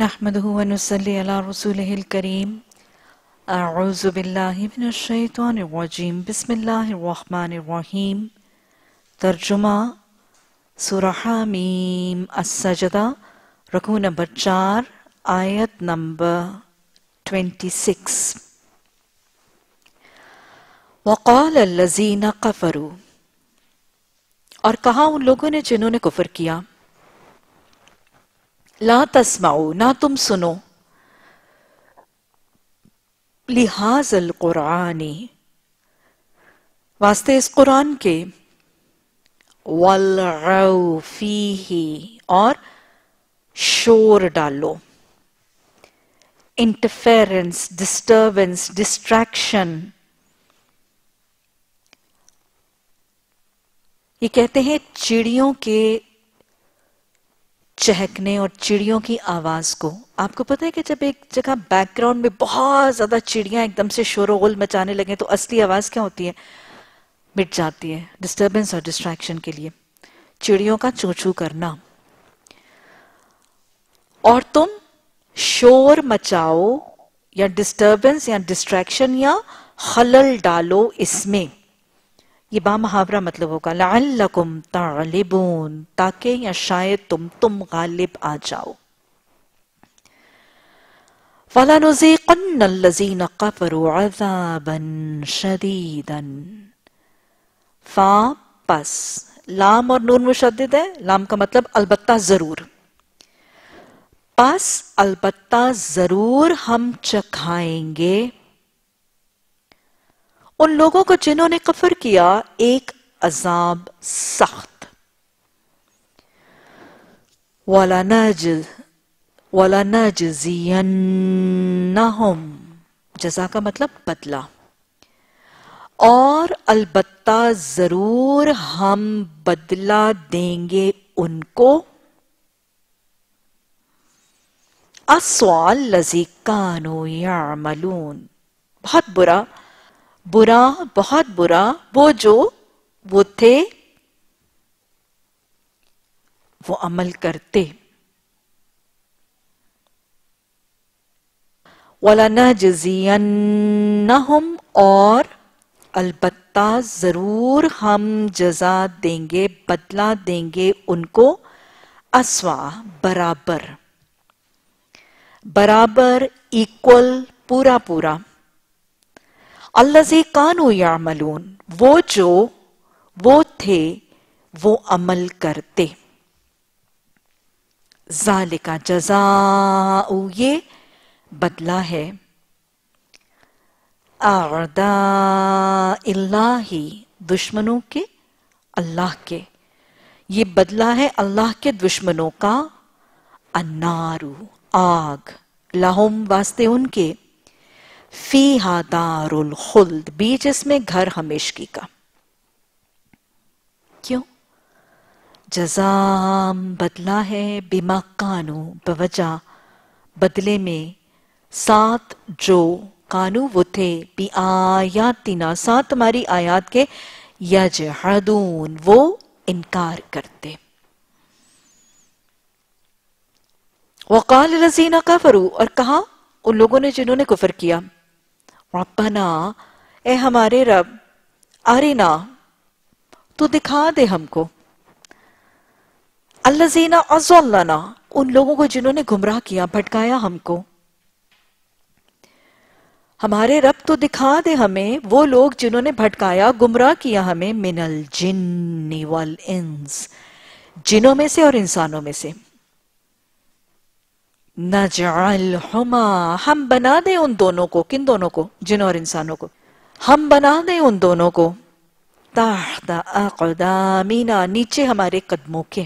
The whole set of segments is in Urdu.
नहमदुहु व नुसल्ली अला रसूलिहिल करीम। अऊज़ु बिल्लाहि मिनश शैतानिर रजीम। बिस्मिल्लाहिर रहमानिर रहीम। तर्जुमा सूरह हा-मim-sajdah, रकू नंबर 4, आयत नंबर 26। वक़ाल अल्लज़ीना कफ़रू, और कहा उन लोगों ने जिन्होंने कुफर किया, ला तस्माऊ, ना तुम सुनो, लिहाज़ल कुरानी, वास्ते इस कुरान के, वल्गौ फीही, और शोर डालो, इंटरफेरेंस, डिस्टर्बेंस, डिस्ट्रैक्शन। ये कहते हैं चिड़ियों के चहकने और चिड़ियों की आवाज को। आपको पता है कि जब एक जगह बैकग्राउंड में बहुत ज्यादा चिड़ियां एकदम से शोरगुल मचाने लगे तो असली आवाज क्या होती है? मिट जाती है। डिस्टर्बेंस और डिस्ट्रैक्शन के लिए चिड़ियों का चू चू करना। और तुम शोर मचाओ या डिस्टर्बेंस या डिस्ट्रैक्शन या खलल डालो इसमें। ये बामुहावरा मतलब होगा लअल्लकुम तग़लिबून, ताकि या शायद तुम गालिब आ जाओ। फलनुज़ीक़न्नल्लज़ीना कफ़रू अज़ाबन शदीदन। फा पस, लाम और नून मुशद्दिद है। लाम का मतलब अलबत्ता जरूर। पस अलबत्ता जरूर हम चखाएंगे उन लोगों को जिन्होंने कफर किया एक अजाब सख्त। वलनजज़ियन्नहुम, जज़ा का मतलब बदला। और अलबत्ता जरूर हम बदला देंगे उनको अस्वा लज़ी कानू यअमलून, बहुत बुरा, बुरा, बहुत बुरा वो जो वो थे वो अमल करते। वलनजज़ियन्नहुम, और अलबत्ता जरूर हम जजा देंगे, बदला देंगे उनको अस्वा, बराबर, बराबर, इक्वल, पूरा पूरा। अल्लज़ी कानू यामलून, वो जो वो थे वो अमल करते। ज़ालिका जज़ाउ, ये बदला है। अअदाइल्लाहि, दुश्मनों के अल्लाह के, ये बदला है अल्लाह के दुश्मनों का। अन्नारु, आग, लहुम, वास्ते उनके, फीहा दारुल खुल्द, बीच इसमें घर हमेशगी का। क्यों? जज़ाम, बदला है, बिमा कानू, बवजह, बदले में, साथ जो, कानू वो थे, बी आयातिना, साथ तुम्हारी आयात के, यजहदून, वो इनकार करते। वक़ाल लज़ीना कफ़रू, और कहा उन लोगों ने जिन्होंने कुफर किया, रब्बना, ए हमारे रब, अरिना, तू दिखा दे हमको, अल्लज़ीना अज़ल्लना, उन लोगों को जिन्होंने गुमराह किया, भटकाया हमको। हमारे रब तो दिखा दे हमें वो लोग जिन्होंने भटकाया, गुमराह किया हमें, मिनल जिन्नि वल इंस, जिनों में से और इंसानों में से। नजअलहुमा, हम बना दें उन दोनों को, किन दोनों को? जिन और इंसानों को। हम बना दें उन दोनों को, तहत अक़दामीना, नीचे हमारे कदमों के,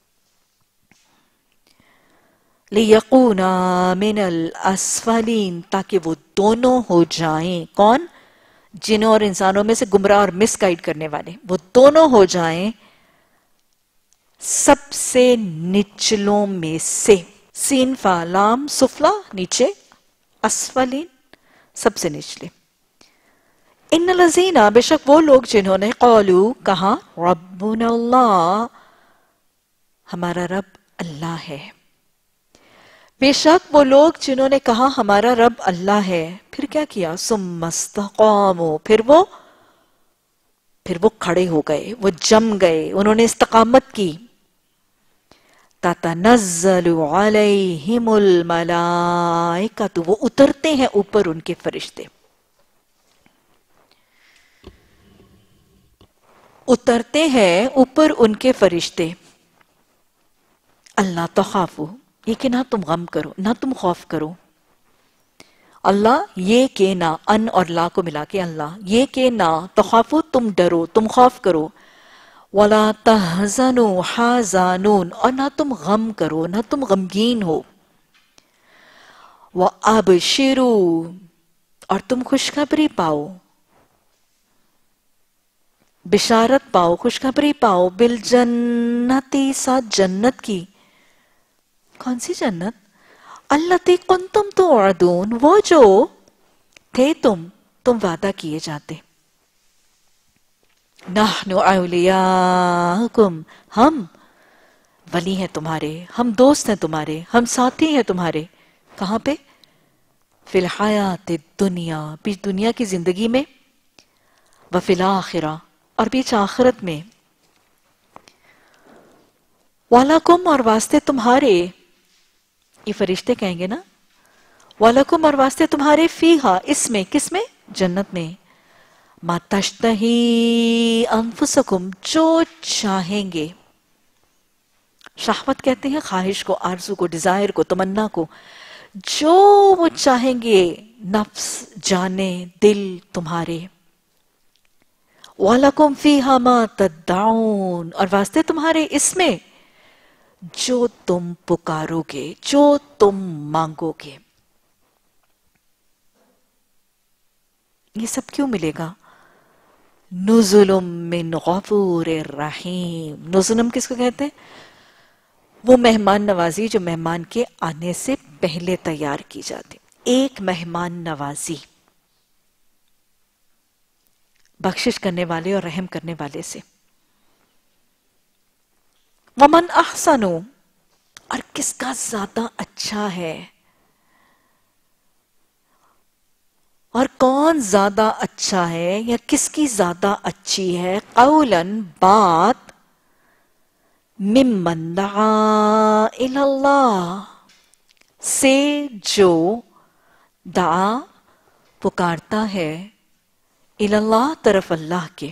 लियकूना मिनल अस्फलीन, ताकि वो दोनों हो जाएं। कौन? जिनों और इंसानों में से गुमराह और मिसगाइड करने वाले, वो दोनों हो जाएं सबसे निचलों में से। सीन फा लाम सुफला, नीचे, अस्फलीन, सबसे निचले। इन लज़ीना, बेशक वो लोग जिन्होंने क़ालू, कहा, रब्बुना अल्लाह, हमारा रब अल्लाह है, بے شک وہ لوگ جنہوں نے کہا ہمارا رب اللہ ہے، پھر کیا کیا؟ ثم استقاموا، پھر وہ کھڑے ہو گئے، وہ جم گئے، انہوں نے استقامت کی. تتنزل علیہم الملائکۃ، وہ اترتے ہیں اوپر ان کے فرشتے، اترتے ہیں اوپر ان کے فرشتے. اللہ تخافوا، یہ کہ نہ تم غم کرو، نہ تم خوف کرو. اللہ یہ کہ نہ، ان اور لا کو ملا کے اللہ، یہ کہ نہ، تخافوا تم ڈرو، تم خوف کرو. وَلَا تَحْزَنُوا حَزَانُونَ، اور نہ تم غم کرو، نہ تم غمگین ہو. وَأَبْشِرُوا، اور تم خوشخبری پاؤ، بشارت پاؤ، خوشخبری پاؤ. بِالْجَنَّةِ، ساتھ جنت کی. کون سی جنت؟ الَّتِي كُنْتُمْ تُوعَدُونَ، وہ جو تھے تم وعدہ کیے جاتے. نحن اولیاءکم، ہم ولی ہیں تمہارے، ہم دوست ہیں تمہارے، ہم ساتھی ہیں تمہارے. کہاں پہ؟ فی الحیات الدنیا، بیچ دنیا کی زندگی میں. وفی الآخرہ، اور بیچ آخرت میں. وَلَکُمْ، اور واسطے تمہارے، یہ فرشتے کہیں گے نا، وَلَکُمْ، اور واسطے تمہارے، فیہا، اس میں، کس میں؟ جنت میں. ما تشتہی انفسکم، جو چاہیں گے. شہوت کہتے ہیں خواہش کو، آرزو کو، ڈیزائر کو، تمنا کو. جو وہ چاہیں گے نفس، جانیں، دل تمہارے. وَلَكُمْ فِيهَا مَا تَدَّعُونَ، اور واسطے تمہارے اس میں جو تم پکارو گے، جو تم مانگو گے. یہ سب کیوں ملے گا؟ نزل من غفور الرحیم. نزلم کس کو کہتے ہیں؟ وہ مہمان نوازی جو مہمان کے آنے سے پہلے تیار کی جاتی. ایک مہمان نوازی بخشش کرنے والے اور رحم کرنے والے سے. ومن احسن، اور کس کا زیادہ اچھا ہے، اور کون زیادہ اچھا ہے، یا کس کی زیادہ اچھی ہے، قولاً بات، ممن دعا الی اللہ، سے جو دعا پکارتا ہے، الی اللہ، طرف اللہ کے.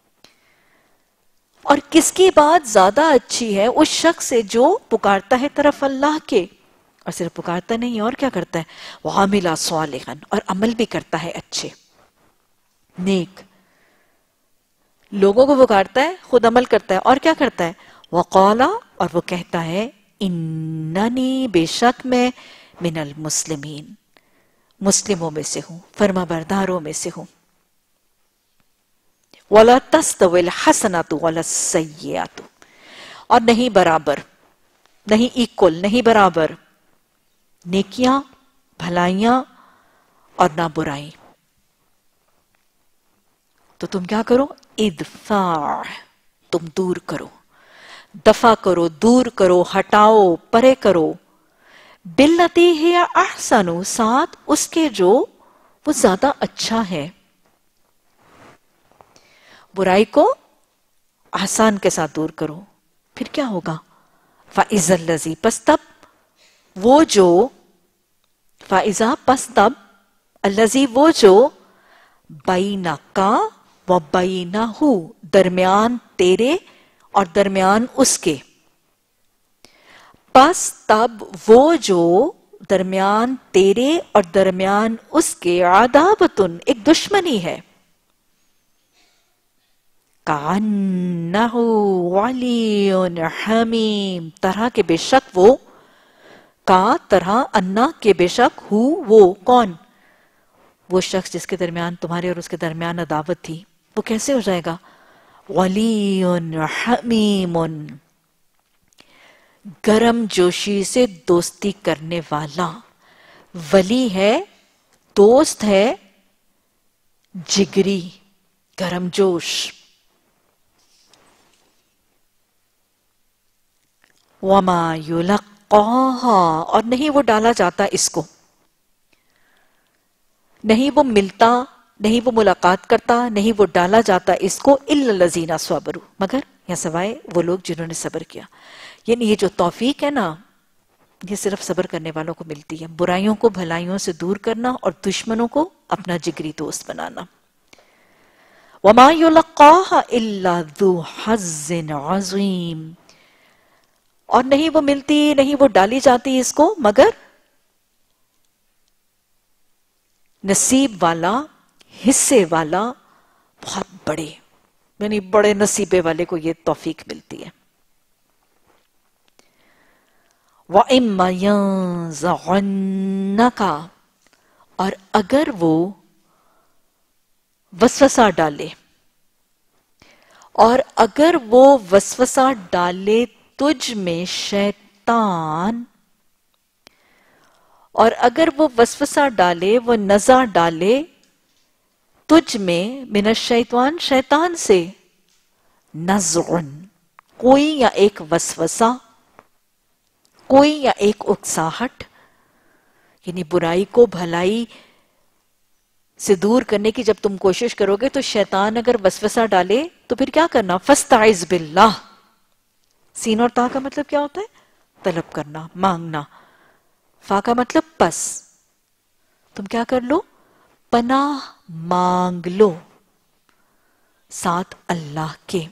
اور کس کی بات زیادہ اچھی ہے؟ اس شخص سے جو پکارتا ہے طرف اللہ کے، اور صرف پکارتا نہیں اور کیا کرتا ہے؟ وَعَمِلَ صَالِحًا، اور عمل بھی کرتا ہے اچھے نیک. لوگوں کو پکارتا ہے، خود عمل کرتا ہے، اور کیا کرتا ہے؟ وَقَالَ، اور وہ کہتا ہے، اِنَّنِي، بے شک میں، من المسلمین، مسلموں میں سے ہوں، فرما برداروں میں سے ہوں. وَلَا تَسْتَوِي الْحَسَنَةُ وَلَا السَّيِّئَةُ، اور نہیں برابر، نہیں ایکول، نہیں برابر، نیکیاں، بھلائیاں، اور نہ برائی. تو تم کیا کرو؟ ادفع، تم دور کرو، دفع کرو، دور کرو، ہٹاؤ، پرے کرو. باللتی ہی احسن، ساتھ اس کے جو وہ زیادہ اچھا ہے. برائی کو احسان کے ساتھ دور کرو، پھر کیا ہوگا؟ فَإِذَا الَّذِي، پس تب وہ جو، فَإِذَا، پس تب، الَّذِي، وہ جو، بَيْنَكَ وَبَيْنَهُ، درمیان تیرے اور درمیان اس کے. پس تب وہ جو درمیان تیرے اور درمیان اس کے، عداوتن، ایک دشمنی ہے. کَأَنَّهُ وَلِيٌّ حَمِيمٌ، طرح کے بے شک وہ، کا طرح، انا کے بے شک، ہو وہ، کون؟ وہ شخص جس کے درمیان تمہارے اور اس کے درمیان عداوت تھی، وہ کیسے ہو جائے گا؟ وَلِيٌّ حَمِيمٌ، گرم جوشی سے دوستی کرنے والا. ولی ہے، دوست ہے، جگری، گرم جوش. وَمَا يُلَقَّاهَا یلقاها، اور نہیں وہ ڈالا جاتا اس کو، نہیں وہ ملتا، نہیں وہ ملاقات کرتا، نہیں وہ ڈالا جاتا اس کو الا الذین صبروا، مگر یا سوائے وہ لوگ جنہوں نے صبر کیا. یعنی یہ جو توفیق ہے نا، یہ صرف صبر کرنے والوں کو ملتی ہے، برائیوں کو بھلائیوں سے دور کرنا اور دشمنوں کو اپنا جگری دوست بنانا. وما يلقاها الا ذو حظ عظیم، اور نہیں وہ ملتی، نہیں وہ ڈالی جاتی اس کو مگر نصیب والا، حصے والا، بہت بڑے، یعنی بڑے نصیبے والے کو یہ توفیق ملتی ہے. وَإِمَّا يَنزَغَنَّكَ، اور اگر وہ وسوسہ ڈالے، اور اگر وہ وسوسہ ڈالے تجھ میں شیطان، اور اگر وہ وسوسہ ڈالے، وہ نزع ڈالے تجھ میں من الشیطان، شیطان سے، نزغن، کوئی یا ایک وسوسہ، کوئی یا ایک اکساہٹ، یعنی برائی کو بھلائی سے دور کرنے کی جب تم کوشش کرو گے تو شیطان اگر وسوسہ ڈالے تو پھر کیا کرنا؟ فاستعذ باللہ. سین اور تا کا مطلب کیا ہوتا ہے؟ طلب کرنا، مانگنا. فا کا مطلب پس، تم کیا کر لو؟ پناہ مانگ لو ساتھ اللہ کے.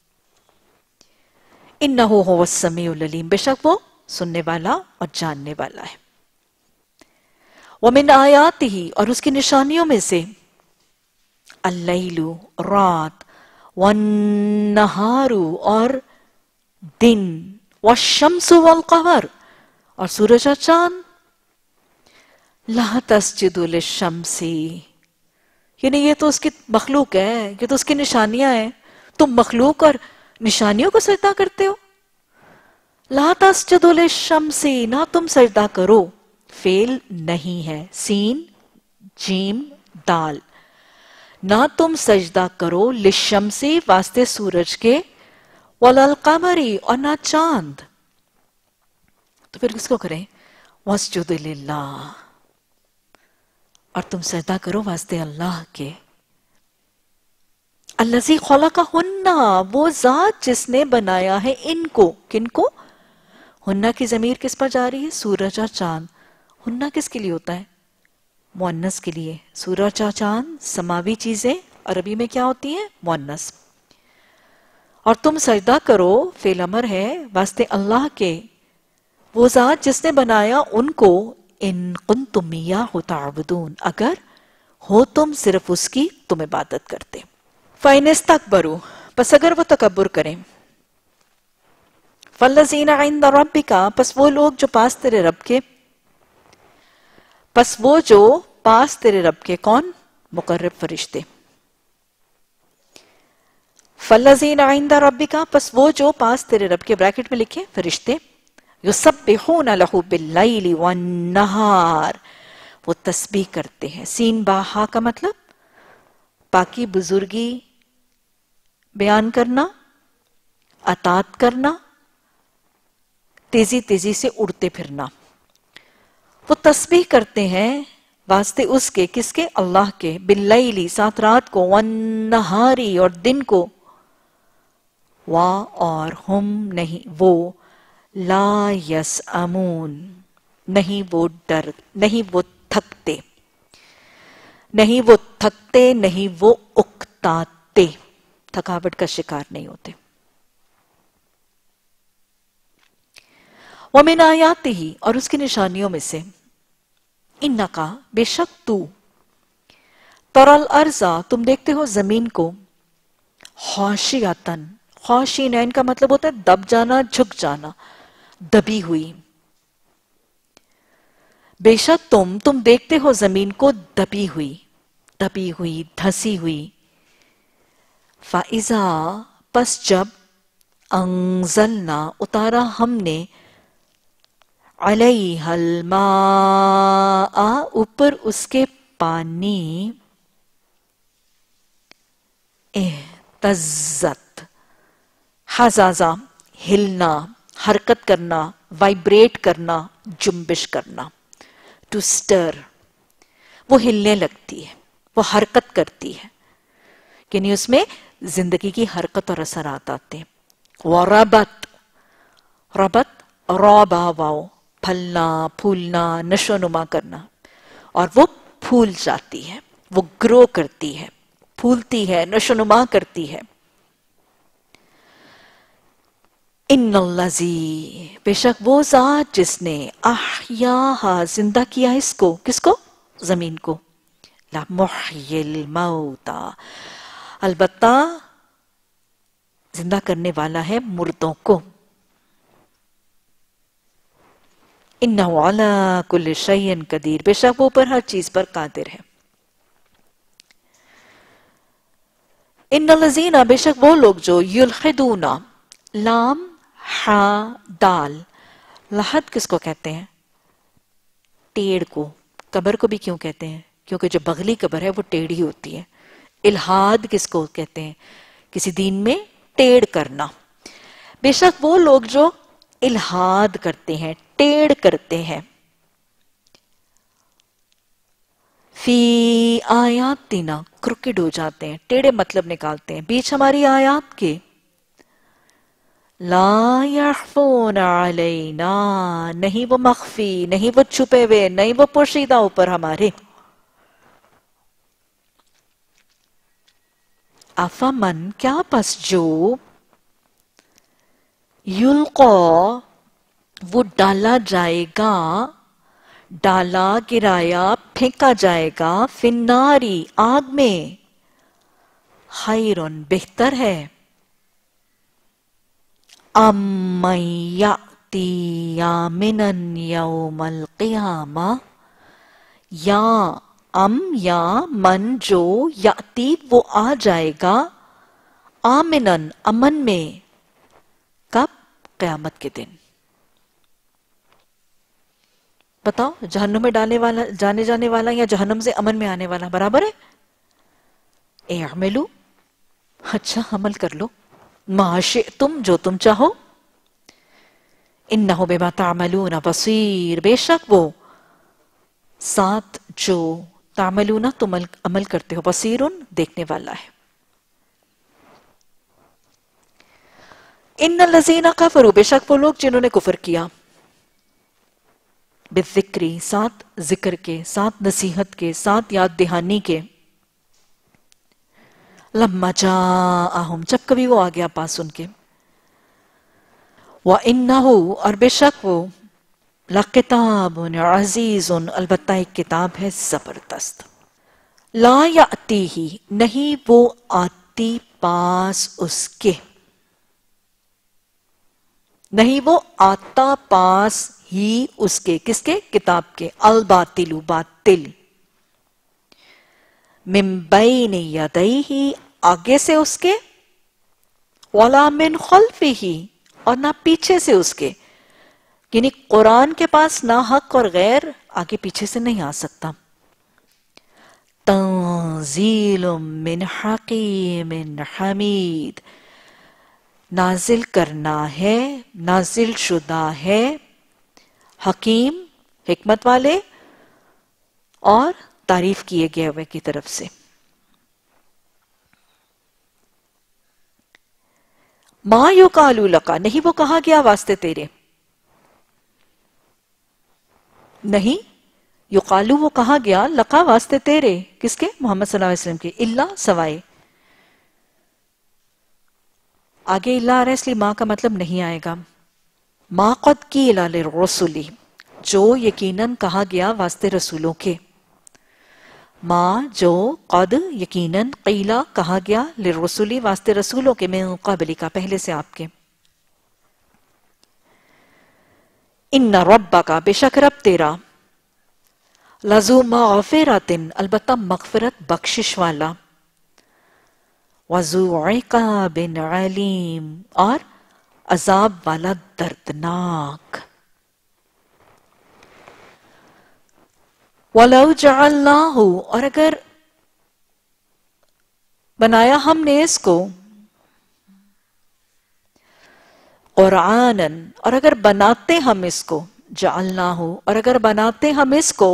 انہ هو السمیع العلیم، بے شک وہ سننے والا اور جاننے والا ہے. وَمِنْ آیَاتِهِ، اور اس کی نشانیوں میں سے، اللیل، رات، والنہار، اور دن، والشمس والقمر، اور سورج اور چاند. لا تسجدوا للشمس، یعنی یہ تو اس کی مخلوق ہے، یہ تو اس کی نشانیاں ہیں، تم مخلوق اور نشانیوں کو سجدہ کرتے ہو. لا تسجدوا للشمس، نہ تم سجدہ کرو، فعل نہیں ہے، سین جیم دال، نہ تم سجدہ کرو للشمس، واسطے سورج کے، والقمر، اور نہ چاند. تو پھر کس کو کریں؟ واسجد للہ، اور تم سجدہ کرو واسطے اللہ کے. الذی خلقہن، وہ ذات جس نے بنایا ہے ان کو. کن کو؟ ہنہ کی ضمیر کس پر جا رہی ہے؟ سورج اور چاند. ہنہ کس کے لیے ہوتا ہے؟ مؤنث کے لیے. سورج اور چاند سماوی چیزیں عربی میں کیا ہوتی ہیں؟ مؤنث. اور تم سجدہ کرو، فعل امر ہے، واسطے اللہ کے، وہ ذات جس نے بنایا ان کو، ان کنتم ایاہ تعبدون، اگر ہو تم صرف اس کی تم عبادت کرتے. فَإِنِ اسْتَكْبَرُوا، پس اگر وہ تکبر کریں، فَالَّذِينَ عِنْدَ رَبِّكَ، پس وہ لوگ جو پاس تیرے رب کے، پس وہ جو پاس تیرے رب کے، کون؟ مقرب فرشتے. فَالَّذِينَ عِنْدَ رَبِّكَ، پس وہ جو پاس تیرے رب کے، بریکٹ میں لکھیں فرشتے، یُسَبِّحُونَ لَهُ بِاللَّيْلِ وَالنَّهَارِ، وہ تسبیح کرتے ہیں. سین با ہا کا مطلب پاکی، بزرگی بیان کرنا، اطاعت کرنا، تیزی تیزی سے اڑتے پھرنا. وہ تسبیح کرتے ہیں واسطے اس کے، کس کے؟ اللہ کے. باللیلی، ساتھ رات کو، والنہاری، اور دن کو، اور ہم، نہیں وہ، لا یسأمون، نہیں وہ تھکتے، نہیں وہ تھکتے، نہیں وہ اکتاتے، تھکاوٹ کا شکار نہیں ہوتے. وَمِنْ آیَاتِهِ، اور اس کی نشانیوں میں سے، اِنَّکَ، بے شک تو، تَرَى الْأَرْضَ، تم دیکھتے ہو زمین کو، خاشعۃً، خاشعین کا مطلب ہوتا ہے دب جانا، جھک جانا، دبی ہوئی. بے شک تم دیکھتے ہو زمین کو دبی ہوئی، دھسی ہوئی. فَإِذَا، پس جب، انزلنا، اتارا ہم نے، علیہ الماء، اوپر اس کے پانی، اہتزت، حزازہ، ہلنا، حرکت کرنا, وائبریٹ کرنا, جنبش کرنا. ٹو سٹر, وہ ہلنے لگتی ہے, وہ حرکت کرتی ہے, یعنی اس میں زندگی کی حرکت اور اثرات آتے ہیں. وربت, ربت رابا واو, پھلنا پھولنا, نشو نما کرنا, اور وہ پھول جاتی ہے, وہ گرو کرتی ہے, پھولتی ہے, نشو نما کرتی ہے. ان الذی, بے شک وہ ذات جس نے احیاہا, زندہ کیا اس کو, کس کو؟ زمین کو. لمحیی الموتا, البتہ زندہ کرنے والا ہے مردوں کو. انہ علی کل شیء قدیر, بے شک وہ پر ہر چیز پر قادر ہے. ان الذین, بے شک وہ لوگ جو یلحدون, لام ہا دال, لحد کس کو کہتے ہیں؟ ٹیڑھ کو. قبر کو بھی کیوں کہتے ہیں؟ کیونکہ جو بغلی قبر ہے وہ ٹیڑھی ہوتی ہے. الہاد کس کو کہتے ہیں؟ کسی دین میں ٹیڑھ کرنا. بے شک وہ لوگ جو الہاد کرتے ہیں, ٹیڑھ کرتے ہیں, فی آیاتنا, کرکڈ ہو جاتے ہیں, ٹیڑھے مطلب نکالتے ہیں بیچ ہماری آیات کے. لا یخفون علینا, نہیں وہ مخفی, نہیں وہ چھپے ہوئے, نہیں وہ پوشیدہ اوپر ہمارے. افمن, کیا پس جو, یلقا, وہ ڈالا جائے گا, ڈالا گرایا پھینکا جائے گا, فی الناری, آگ میں, خیرن, بہتر ہے, امن یأتی آمنا یوم القیامہ, یا یا من جو, یأتی وہ آ جائے گا, آمنن, امن میں, کب؟ قیامت کے دن. بتاؤ, جہنم میں جانے جانے والا یا جہنم سے امن میں آنے والا برابر ہے؟ اعملو, اچھا عمل کر لو, ما شئتم, جو تم چاہو, انہ بما تعملون بصیر, بے شک وہ ساتھ جو تعملون تم عمل کرتے ہو, بصیرن, دیکھنے والا ہے. ان الذین کفروا, بے شک وہ لوگ جنہوں نے کفر کیا, بالذکری, ساتھ ذکر کے, ساتھ نصیحت کے, ساتھ یاد دہانی کے, لما جاءہم, جب کبھی وہ آ گیا پاس ان کے, وَإِنَّهُ, اور بے شک وہ, لَقِتَابٌ عَزِيزٌ, البتہ ایک کتاب ہے زبردست. لا یأتیہ, نہیں وہ آتی پاس اس کے, نہیں وہ آتا پاس ہی اس کے, کس کے؟ کتاب کے. الباطل, باطل, من بین یدیہ, آگے سے اس کے, ولا من خلفہ, اور نہ پیچھے سے اس کے, یعنی قرآن کے پاس نہ حق اور غیر آگے پیچھے سے نہیں آ سکتا. تنزیل من حکیم حمید, نازل کرنا ہے, نازل شدہ ہے, حکیم, حکمت والے, اور تعریف کیے گئے ہوئے کی طرف سے. ما یقال لک, نہیں وہ کہا گیا واسطے تیرے, نہیں یقالو وہ کہا گیا, لقا واسطے تیرے, کس کے؟ محمد صلی اللہ علیہ وسلم کے, اللہ سوائے, آگے اللہ آ رہا ہے اس لیے ماں کا مطلب نہیں آئے گا. ما قد قیل للرسل, جو یقیناً کہا گیا واسطے رسولوں کے, ما جو قد یقیناً قیلا کہا گیا للرسل واسطے رسولوں کے, من قبل کا پہلے سے آپ کے. ان ربک, بے شک رب تیرا, لذو مغفرۃ, البتہ مغفرت بخشش والا, وذو عقاب علیم, اور عذاب والا دردناک. وَلَوْ جَعَلْنَاهُ, اور اگر بنایا ہم نے اس کو, قرآنن، اور اگر بناتے ہم اس کو، جعلناہو، اور اگر بناتے ہم اس کو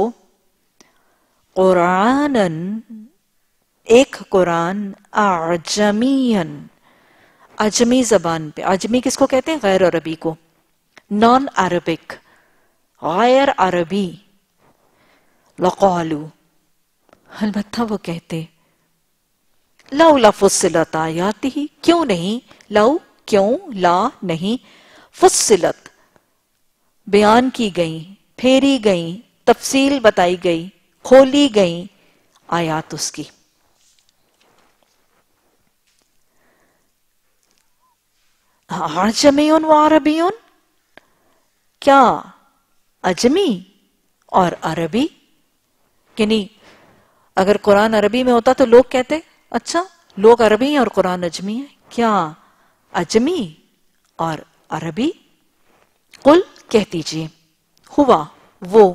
قرآنن، ایک قرآن، اعجمین، عجمی زبان پہ. عجمی کس کو کہتے ہیں؟ غیر عربی کو، نان عربک، غیر عربی. لقالو، البتہ وہ کہتے لولا فصلت آیاتہ، کیوں نہیں، لو کیوں، لا نہیں، فصلت بیان کی گئی، پھیری گئی، تفصیل بتائی گئی، کھولی گئی آیات اس کی. عجمیون و عربیون، کیا عجمی اور عربی؟ یعنی اگر قرآن عربی میں ہوتا تو لوگ کہتے اچھا لوگ عربی ہیں اور قرآن عجمی ہے، کیا عجمی اور عربی؟ قل، کہہ دیجئے، ہوا وہ،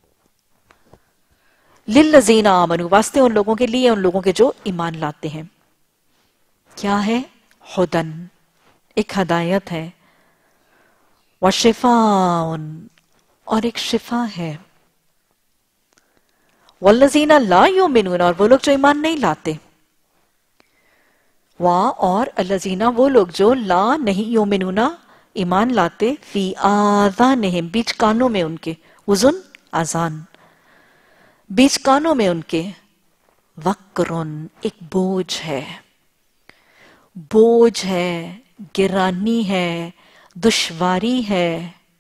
للذین آمنوا، واسطے ان لوگوں کے لیے، ان لوگوں کے جو ایمان لاتے ہیں. کیا ہے؟ ہدن، ایک ہدایت ہے، وشفاء، اور ایک شفا ہے، والذین لا یؤمنون، اور وہ لوگ جو ایمان نہیں لاتے، اور الذین، وہ لوگ جو لا نہیں یؤمنون، ایمان لاتے، فی آذانہم، بیچ کانوں میں ان کے، اذن اذان، بیچ کانوں میں ان کے، وقرن، ایک بوجھ ہے، بوجھ ہے، گرانی ہے، دشواری ہے،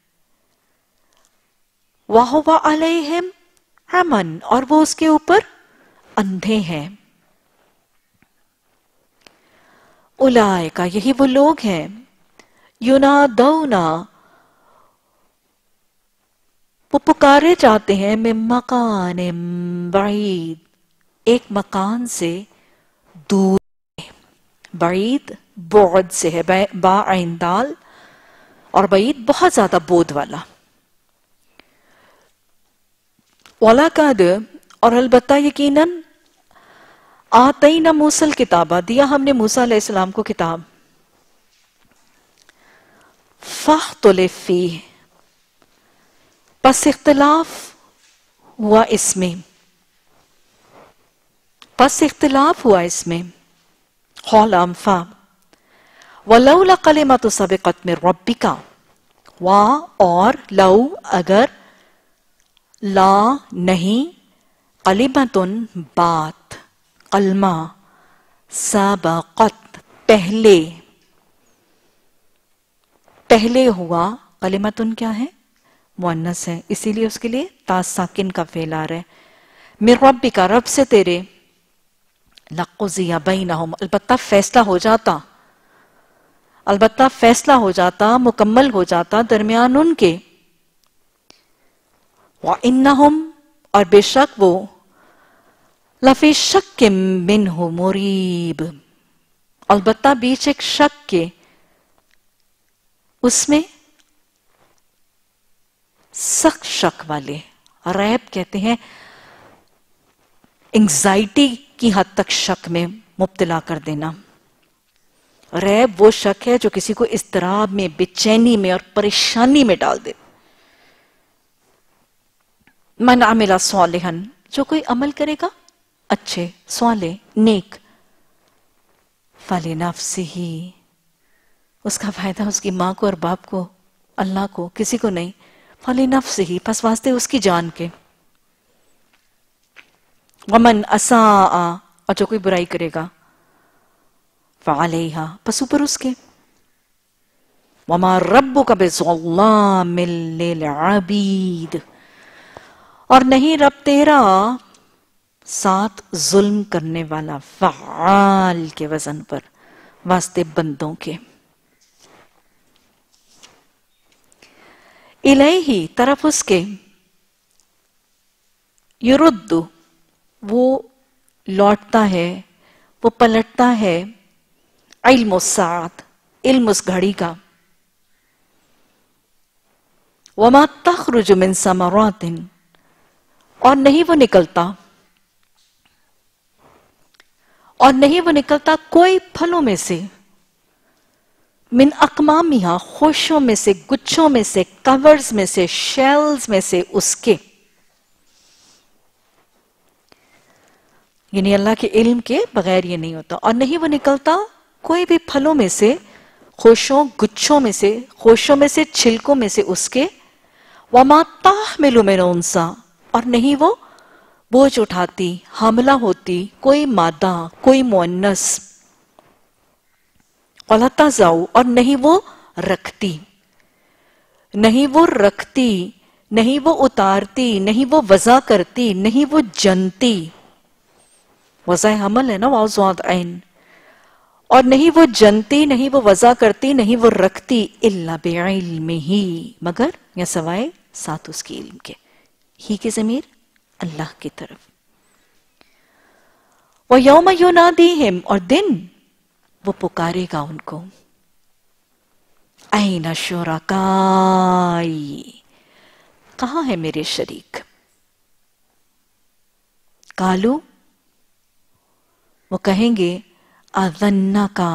وَهُوَ عَلَيْهِمْ عَمًا، اور وہ اس کے اوپر اندھے ہیں. اولئک، یہی وہ لوگ ہیں، ینادون، وہ پکارے جاتے ہیں، من مکان بعید، ایک مکان سے دور، بعید بعد سے ہے، با عین دال، اور بعید بہت زیادہ بود والا. وَلَقَدْ، اور البتہ یقیناً، آتَیْنَا موسیٰ الکتابہ، دیا ہم نے موسیٰ علیہ السلام کو کتاب، فَاخْتُلِفْ فِیہِ، پس اختلاف ہوا اس میں، پس اختلاف ہوا اس میں، قَالَ أَنفَا وَلَوْلَا كَلِمَةُ سَبَقَتْ مِن رَبِّكَ، اور لو اگر، لا نہیں، کلمتن بات، کلمہ، سبقت پہلے، پہلے ہوا، کلمتن کیا ہے؟ مؤنث ہے، اسی لیے اس کے لیے تا ساکن کا فعل آ رہا ہے. من ربک، رب سے تیرے، لقضی بینہم، البتہ فیصلہ ہو جاتا، البتہ فیصلہ ہو جاتا، مکمل ہو جاتا درمیان ان کے، وَإِنَّهُمْ، اور بے شک وہ، لَفِي شَكٍّ مِّنْهُ مُرِيبٍ، البتہ بیچ ایک شک کے، اس میں سخت شک والے، ریب کہتے ہیں انگزائٹی کی حد تک شک میں مبتلا کر دینا. ریب وہ شک ہے جو کسی کو اضطراب میں، بے چینی میں اور پریشانی میں ڈال دے. من عمل صالحا، جو کوئی عمل کرے گا اچھے، صالح، نیک، فلنفسہ، اس کا فائدہ اس کی ماں کو اور باپ کو، اللہ کو، کسی کو نہیں، فلنفسہ، پس واسطے اس کی جان کے. ومن اساء، اور جو کوئی برائی کرے گا، فعلیہا، پس اوپر اس کے. وما ربک بظلام للعبید، اور نہیں رب تیرا ساتھ ظلم کرنے والا، فعال کے وزن پر، واسطے بندوں کے. الیہ، طرف اس کے، یرد، وہ لوٹتا ہے، وہ پلٹتا ہے، علم الساعت، علم اس گھڑی کا، وما تخرج من ثمرات، اور نہیں وہ نکلتا، اور نہیں وہ نکلتا کوئی پھلوں میں سے، मिन अकमामिहा, खोशों में से, गुच्छों में से, कवर्स में से, शेल्स में से उसके, यानी अल्लाह के इल्म के बगैर ये नहीं होता। और नहीं वो निकलता कोई भी फलों में से, खोशों गुच्छों में से, खोशों में से, छिलकों में से उसके, वमा ताहमिलु मिन उनसा, और नहीं वो बोझ उठाती, हामला होती कोई मादा, कोई मुअन्नस, वला तज़उ, और नहीं वो रखती, नहीं वो रखती, नहीं वो उतारती, नहीं वो वज़ा करती, नहीं वो जनती, वज़ा हमल है ना, वाज़ ऐन, और नहीं वो जनती, नहीं वो वज़ा करती, नहीं वो रखती, इल्ला बिइल्मिही, मगर या सवाए साथ उसकी इल्म के, ही के ज़मीर अल्लाह की तरफ। व यौम युनादीहिम, और दिन वो पुकारेगा उनको, ऐना शुरकाई, कहां है मेरे शरीक, कालू, वो कहेंगे, अज़न्ना का,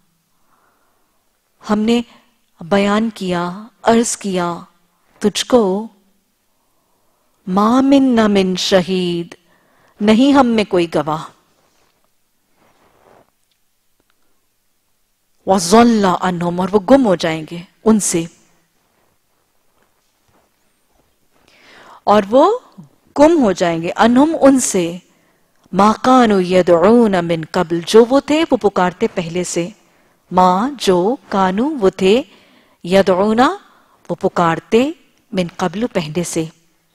हमने बयान किया, अर्ज किया तुझको, मा मिन्ना मिन शहीद, नहीं हम में कोई गवाह, वज़ल्ला अन्हुम, और वो गुम हो जाएंगे उनसे, और वो गुम हो जाएंगे, अन्हुम उनसे, मा कानू यदऊन मिन कब्ल, जो वो थे वो पुकारते पहले से, माँ जो, कानू वो थे, यदऊना वो पुकारते, मिन कब्ल पहले से,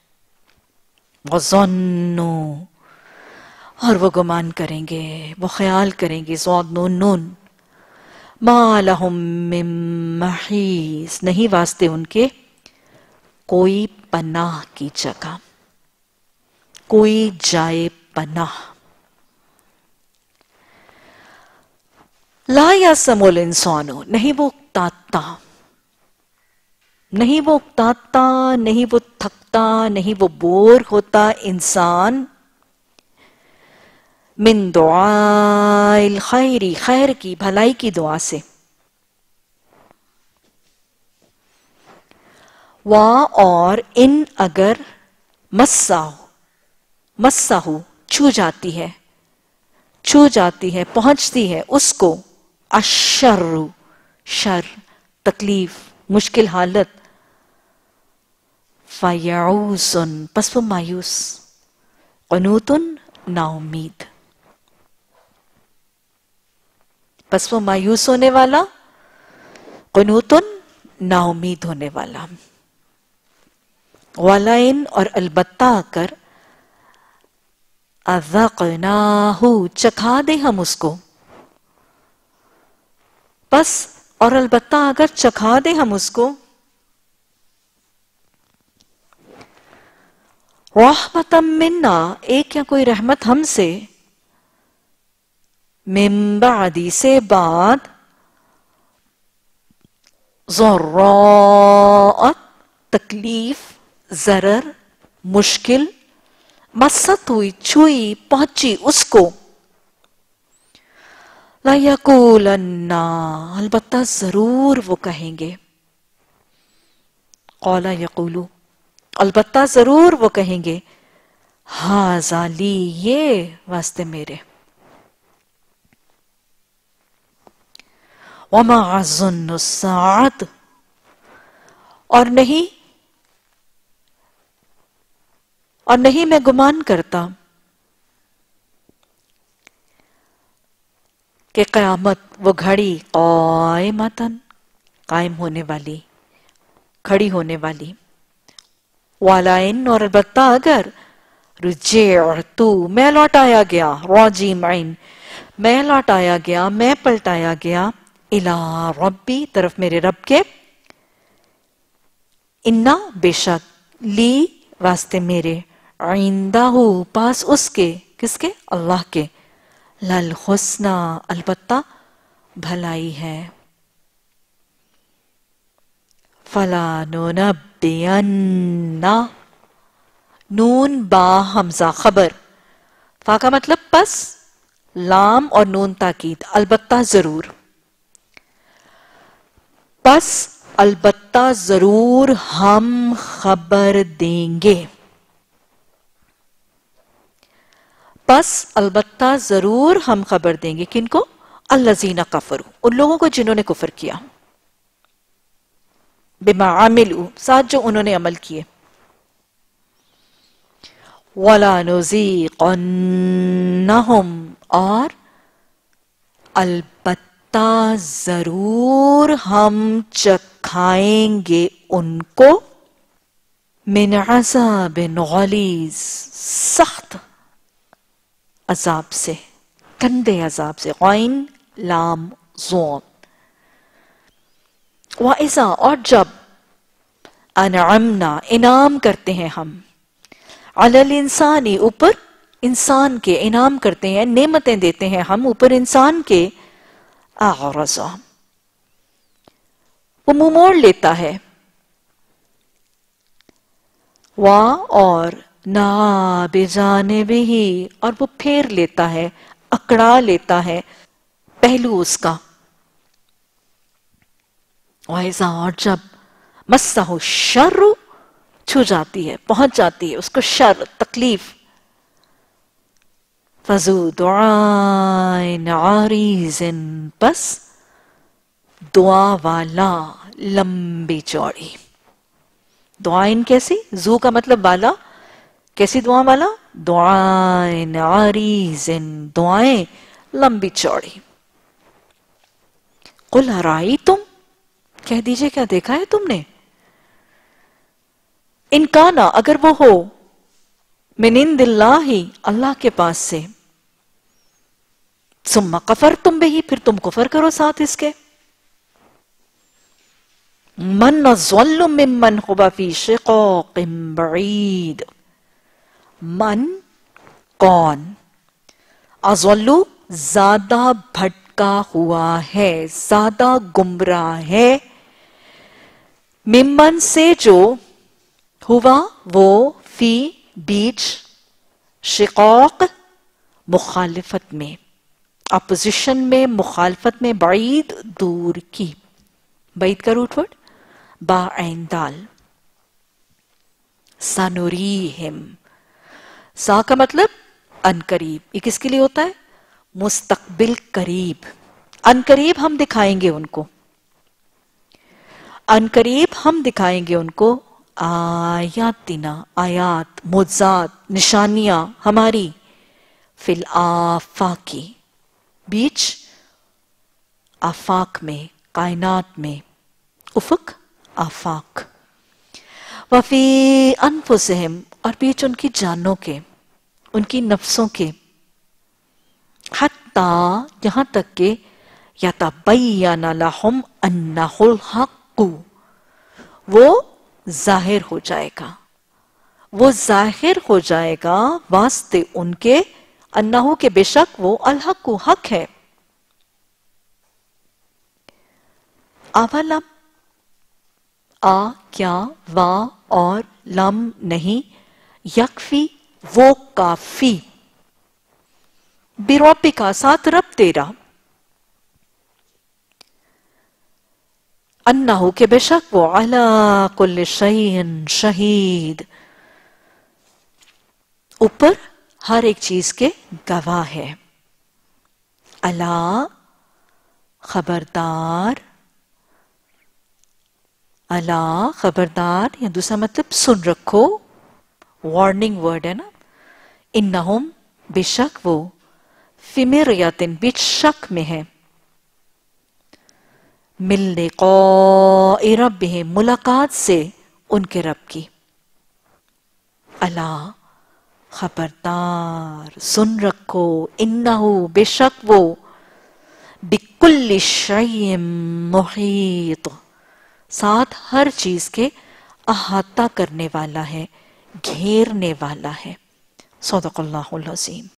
वज़न्नु, और वो गुमान करेंगे, वो ख्याल करेंगे, ज़ाद नून नून, मा लहुम मिन महीस, नहीं वास्ते उनके कोई पनाह की जगह, कोई जाए पनाह। ला यसमुल इंसानो, नहीं वो उकताता, नहीं वो उकताता, नहीं वो थकता, नहीं वो बोर होता इंसान, मिन दुआइल खैरी, खैर की, भलाई की दुआ से, वा, और इन अगर, मस्साहु छू जाती है, छू जाती है, पहुंचती है उसको, अशर्रु, शर, तकलीफ, मुश्किल हालत, फयऊसुन, पस वो मायूस, क़ुनूतुन, नाउमीद, बस वो मायूस होने वाला, क़ुनूतुन, नाउमीद होने वाला, वलाइन, और अलबत्ता आकर, अज़क़नाहु, चखा दे हम उसको, बस और अलबत्ता अगर चखा दे हम उसको, रहमतम मिन्ना, एक या कोई रहमत हमसे, मिन बादी, से बाद, ज़र्राअत, तकलीफ, जरर, मुश्किल, मस्सत हुई, छुई, पहुंची उसको, ला यकूलन्ना, अलबत्ता जरूर वो कहेंगे, कौला यकूलू, अलबत्ता जरूर वो कहेंगे, हाज़ा ली, ये वास्ते मेरे, वमा अज़ुन्नु साअत, और नहीं मैं गुमान करता कि क़यामत वो घड़ी, क़ाइमतन, कायम होने वाली, खड़ी होने वाली, वालाइन, और अलबत्ता अगर, रुजिअतु, मैं लौटाया गया, राजिमैन, मैं लौटाया गया, मैं पलटाया गया, इला रब्बी, तरफ मेरे रब के, इन्ना, बेशक, ली, वास्ते मेरे, इंदाहु, पास उसके, किसके, अल्लाह के, लल हुस्ना, अलबत्ता भलाई है, फला नुनब्बियन्ना, नून बा हमजा खबर, फा का मतलब बस, लाम और नून ताकीद, अलबत्ता जरूर, پس البتہ ضرور ہم خبر دیں گے. پس البتہ ضرور ہم خبر دیں گے. کن کو؟ الذین کفروا، ان لوگوں کو جنہوں نے کفر کیا. بما عملوا، ساتھ جو انہوں نے عمل کیے. وَلَا نُذِيقَنَّهُمْ، اور البتہ ضرور ہم چکھائیں گے ان کو من عذاب غلیظ، سخت عذاب سے، گندے عذاب سے. غین لام زون. وَإِذَا، اور جب انعمنا، انعام کرتے ہیں ہم، علی الانسان، اوپر انسان کے، انعام کرتے ہیں، نعمتیں دیتے ہیں ہم اوپر انسان کے، اعرض، وہ منہ موڑ لیتا ہے. اور نَا بِجَانِبِهِ، اور وہ پھیر لیتا ہے، اکڑا لیتا ہے پہلو اس کا. وَإِذَا، اور جب مَسَّهُ الشَّرُّ، چھو جاتی ہے، پہنچ جاتی ہے اس کو شر، تکلیف. فَذُو دُعَائٍ عَرِيضٍ، بس دعا والا، لمبی چوڑی. دعائن کیسی؟ زو کا مطلب والا. کیسی دعا والا؟ دعائن عریضن، دعائیں لمبی چوڑی. قُلْ أَرَأَيْتُمْ، کہہ دیجئے کیا دیکھا ہے تم نے؟ ان کانا، اگر وہ ہو، من عند اللہ، اللہ کے پاس سے، ثم کفرتم بہ، پھر تم کفر کرو ساتھ اس کے. من اضل ممن هو فی شقاق بعید، من کون، اضل زیادہ بھٹکا ہوا ہے، زیادہ گمراہ ہے، ممن سے جو، ہوا وہ، فی بیچ، شقاق مخالفت میں، اپوزیشن میں، مخالفت میں، بعید دور کی. بعید کا روٹ ورڈ با عین دال. سنوریہم، سا کا مطلب ان قریب، یہ کس کے لیے ہوتا ہے؟ مستقبل قریب. ان قریب ہم دکھائیں گے ان کو، ان قریب ہم دکھائیں گے ان کو آیاتنا، آیات، معجزات، نشانیاں ہماری، فی الآفاقی، بیچ آفاق میں، کائنات میں، افق آفاق. وفی انفسہم، اور بیچ ان کی جانوں کے، ان کی نفسوں کے، حتیٰ یہاں تک کہ یتبین لہم انہ الحق، وہ ظاہر ہو جائے گا، وہ ظاہر ہو جائے گا واسطے ان کے، انہ کے بے شک وہ، الحق حق ہے. اولم، آ کیا، وا اور لم نہیں، یکفی وہ کافی، بربک ساتھ رب تیرا، انہ کے بے شک وہ، علی کل شیء شہید، اوپر ہر ایک چیز کے گواہ ہے. الا، خبردار، الا خبردار، یا دوسرا مطلب سن رکھو، وارننگ ورڈ ہے نا. انہم، بے شک وہ، فی مرین، بیچ شک میں ہے، من لقاء ربہم، ملاقات سے ان کے رب کی. الا، خبردار، سن رکھو، انہو، بے شک وہ، بکل شیء محیط، ساتھ ہر چیز کے احاطہ کرنے والا ہے، گھیرنے والا ہے. صدق اللہ العظیم.